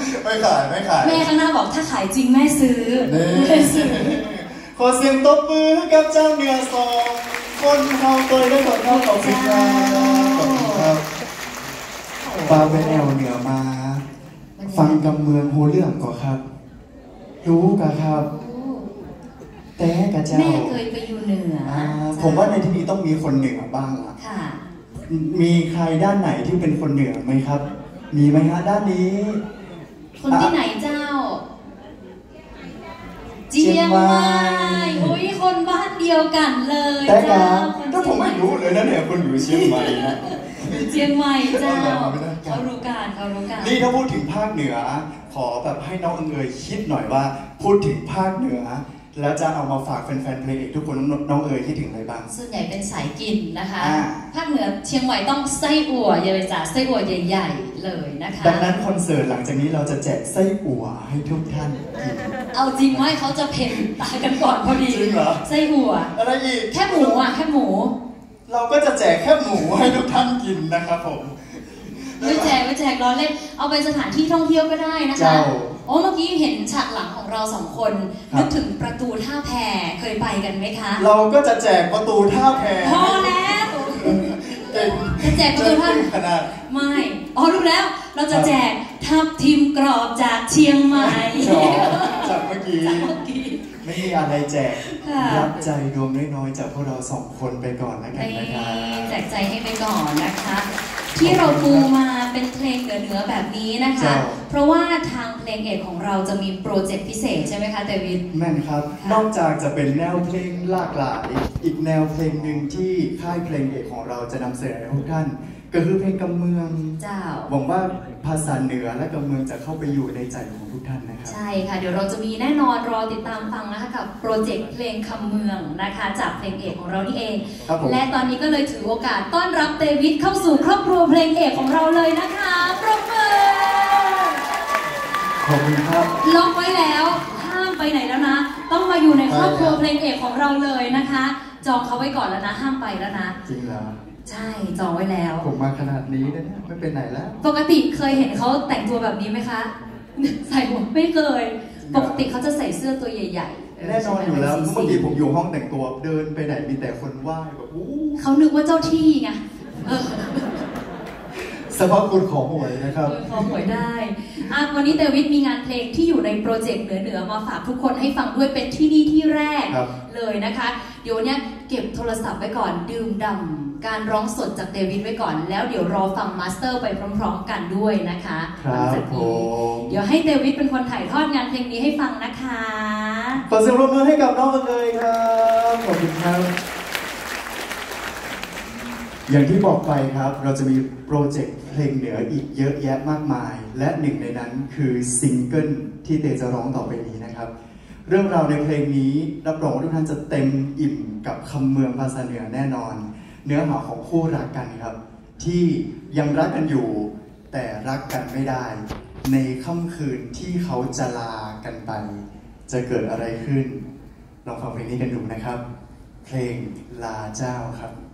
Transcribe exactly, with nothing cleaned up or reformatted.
ไม่ขายไม่ขายแม่ข้างหน้าบอกถ้าขายจริงแม่ซื้อแม่ซื้อขอเสียงตบมือกับเจ้าเนื้อสองคนเฮาตัวได้คนเฮาขอบคุณครับขอบคุณครับปาไปแอวเหนือมาฟังกำเมืองโฮเรื่องก่อนครับรู้กันครับแต่กะเจ้าแม่เคยไปอยู่เหนือผมว่าในที่นี้ต้องมีคนเหนือบ้างล่ะมีใครด้านไหนที่เป็นคนเหนือไหมครับมีไหมฮะด้านนี้คนที่ไหนเจ้าเจียงใหม่โอ้ยคนบ้านเดียวกันเลยแต่กะก็ผมไม่รู้เลยนะเนี่ยคนอยู่เชียงใหม่นะเจียงใหม่เจ้าเขารู้การเขารู้การนี่ถ้าพูดถึงภาคเหนือขอแบบให้น้องเอ๋ยคิดหน่อยว่าพูดถึงภาคเหนือแล้วจะเอามาฝากแฟนๆเพลงเอกทุกคนน้องเอ๋ยคิดถึงอะไรบ้างส่วนใหญ่เป็นสายกินนะคะภาคเหนือเชียงใหม่ต้องไส้อั่วอย่าไปจ่าไส้อั่วใหญ่ๆเลยนะคะดังนั้นคอนเสิร์ตหลังจากนี้เราจะแจกไส้อั่วให้ทุกท่านเอาจริงไหมเขาจะเพ่นตากันก่อนพอดีจริงเหรอไส้อั่วอะไรอีกแค่หมูอ่ะแค่หมูเราก็จะแจกแค่หมูให้ทุกท่านกินนะครับผมไม่แจกไม่แจกล้อเล่นเอาไปสถานที่ท่องเที่ยวก็ได้นะคะโอ้เมื่อกี้เห็นฉากหลังของเราสองคนนึกถึงประตูท่าแพเคยไปกันไหมคะเราก็จะแจกประตูท่าแพพอแล้วจะแจกประตูท่าขนาดไม่อ๋อรู้แล้วเราจะแจกทับทิมกรอบจากเชียงใหม่จากเมื่อกี้ไม่มีอะไรแจกรับใจดวงน้อยๆจากพวกเราสองคนไปก่อนแล้วกันนะคะแจกใจให้ไปก่อนนะคะที่เราปูมาเป็นเพลงเหนือๆแบบนี้นะคะเพราะว่าทางเพลงเอกของเราจะมีโปรเจกต์พิเศษใช่ไหมคะเดวิดแม่นครับนอกจากจะเป็นแนวเพลงหลากหลายอีกแนวเพลงหนึ่งที่ค่ายเพลงเอกของเราจะนำเสนอให้ทุกท่านก็คือเพลงกำเมืองเจ้าหวังว่าภาษาเหนือและกำเมืองจะเข้าไปอยู่ในใจของทุกท่านนะครับใช่ค่ะเดี๋ยวเราจะมีแน่นอนรอติดตามฟังนะคะกับโปรเจกต์เพลงคำเมืองนะคะจากเพลงเอกของเรานี่เองและตอนนี้ก็เลยถือโอกาสต้อนรับเดวิดเข้าสู่ครอบครัวเพลงเอกของเราเลยนะคะปรบมือขอบคุณครับล็อกไว้แล้วห้ามไปไหนแล้วนะต้องมาอยู่ในครอบครัวเพลงเอกของเราเลยนะคะจองเขาไว้ก่อนแล้วนะห้ามไปแล้วนะจริงเหรอใช่จองไว้แล้วผมมาขนาดนี้นะเนี่ยไม่เป็นไหนแล้วปกติเคยเห็นเขาแต่งตัวแบบนี้ไหมคะใส่หมวกไม่เคยปกติเขาจะใส่เสื้อตัวใหญ่ๆแน่นอนอยู่แล้วเมื่อกี้ผมอยู่ห้องแต่งตัวเดินไปไหนมีแต่คนไหว้แบบอู้เขานึกว่าเจ้าที่ไงสภาพคุณของหวยนะครับของหวยได้วันนี้เดวิดมีงานเพลงที่อยู่ในโปรเจกต์เหนือๆมาฝากทุกคนให้ฟังด้วยเป็นที่นี่ที่แรกเลยนะคะเดี๋ยวเนี้ยเก็บโทรศัพท์ไว้ก่อนดื่มด่ำการร้องสดจากเดวิดไว้ก่อนแล้วเดี๋ยวรอฟังมาสเตอร์ไปพร้อมๆกันด้วยนะคะครับผมเดี๋ยวให้เดวิดเป็นคนถ่ายทอดงานเพลงนี้ให้ฟังนะคะขอเสียงปรบมือให้กับน้องเลยครับขอบคุณครับอย่างที่บอกไปครับเราจะมีโปรเจกต์เพลงเหนืออีกเยอะแยะมากมายและหนึ่งในนั้นคือซิงเกิลที่เตจะร้องต่อไปนี้นะครับเรื่องราวในเพลงนี้รับรองว่าทุกท่านจะเต็มอิ่มกับคำเมืองภาษาเหนือแน่นอนเนื้อหาของคู่รักกันครับที่ยังรักกันอยู่แต่รักกันไม่ได้ในค่ำคืนที่เขาจะลากันไปจะเกิดอะไรขึ้นลองฟังเพลงนี้กันดูนะครับเพลงลาเจ้าครับ